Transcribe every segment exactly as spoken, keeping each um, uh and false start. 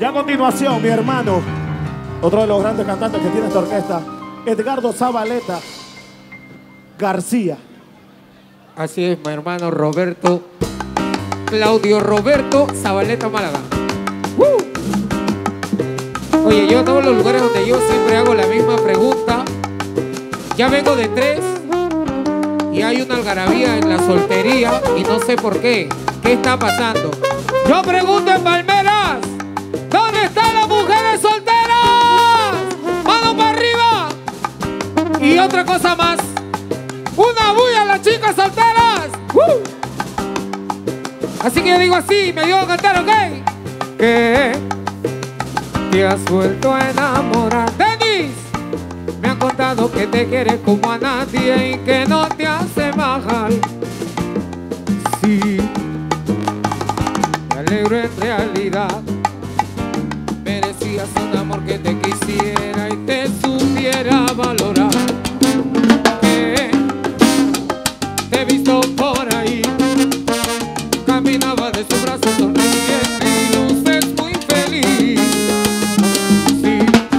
Y a continuación, mi hermano, otro de los grandes cantantes que tiene esta orquesta, Edgardo Zabaleta García. Así es, mi hermano Roberto, Claudio Roberto Zabaleta Málaga. ¡Uh! Oye, yo en todos los lugares donde yo siempre hago la misma pregunta. Ya vengo de tres y hay una algarabía en la soltería y no sé por qué. ¿Qué está pasando? Yo pregunto en Palmeras, ¿dónde están las mujeres solteras? ¡Mano para arriba! Y otra cosa más, ¡una bulla a las chicas solteras! ¡Uh! Así que yo digo así, me digo a cantar, ¿ok? Que te has vuelto a enamorar. ¡Denis! Me han contado que te quieres como a nadie y que no te hace mal. Sí, me alegro en realidad. Merecías un amor que te quisiera y te supiera valorar. Que te he visto por ahí, caminaba de su brazo sonriente y luces muy feliz. Sí,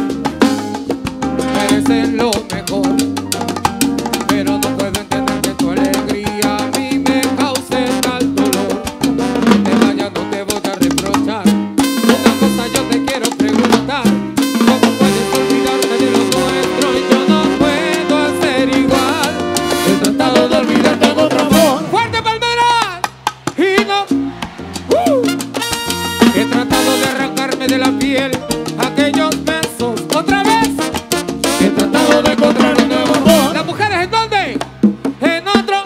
mereces lo mejor, pero no puedo entender que tu alegría a mí me cause tal dolor. Que te vayas no te voy a reprochar. Una cosa yo te quiero preguntar: ¿cómo puedes olvidarte de lo nuestro? Yo no puedo hacer igual. He tratado de olvidarte de otro amor. ¡Fuerte Palmeras! Y no, uh, he tratado de arrancarme de la piel aquellos besos otra vez. He tratado de encontrar un nuevo amor. ¿Las mujeres en dónde? En otro.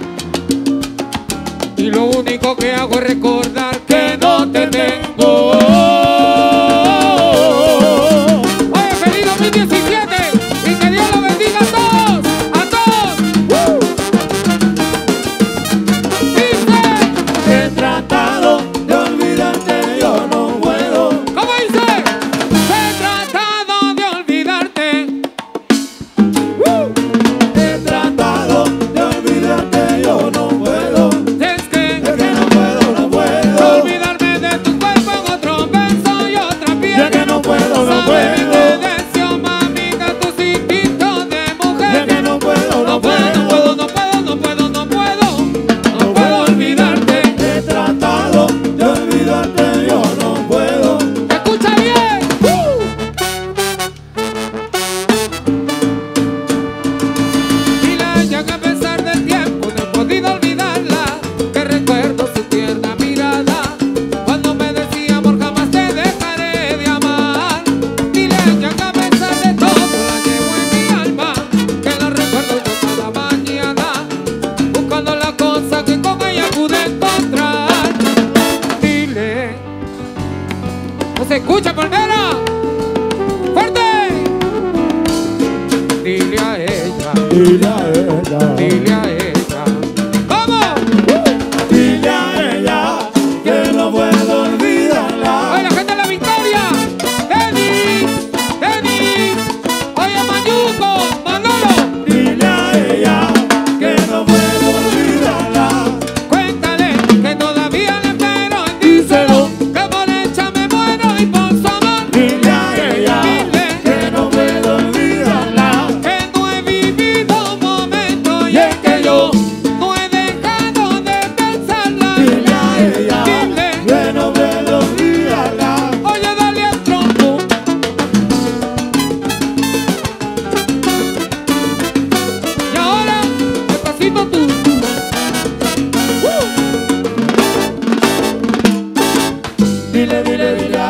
Y lo único que hago es recordar que no te tengo. Oye, feliz dos mil diecisiete y que Dios los bendiga a todos, a todos. Uh. Dice, He tratado de olvidarte, yo no puedo. ¿cómo dice? He tratado de olvidarte. Uh. He tratado de olvidarte, yo no puedo. Es que Es que no puedo, no puedo. olvidarme de tu cuerpo en otro beso y otra piel. Es que no puedo, no Sabe mi puedo. deseo, mamita, tus instintos de Es mujer. que no puedo, No no puedo, no puedo, puedo. no puedo, no puedo, no puedo. No puedo olvidarte. He tratado de olvidarte, yo no puedo. Escucha bien. Uh. Dile a ella que a pesar del tiempo no he podido olvidarla, que recuerdo su tierna mirada cuando me decía amor jamás te dejaré de amar. Dile a ella que a pesar de todo la llevo en mi alma, que la recuerdo yo cada mañana, buscando la cosa que con ella pude encontrar. Dile, no se escucha Palmera, fuerte. Dile a ella, Dile a ella, dile a ella, ¡vamos! dile a ella que no puedo olvidarla. Oye, la gente de la Victoria, Denis, Denis, oye, Mayuco, Manolo, Dile a ella que no puedo olvidarla. cuéntale que todavía le espero y díselo, que por ella me muero y por su amor. Dile a ella que no puedo olvidarla. Que no he vivido un momento y es que yo no he dejado de pensarla. Dile a ella Dile, que no puedo olvidarla. oye, dale al tronco. Y ahora, despacito tú. Uh. Dile, dile, dile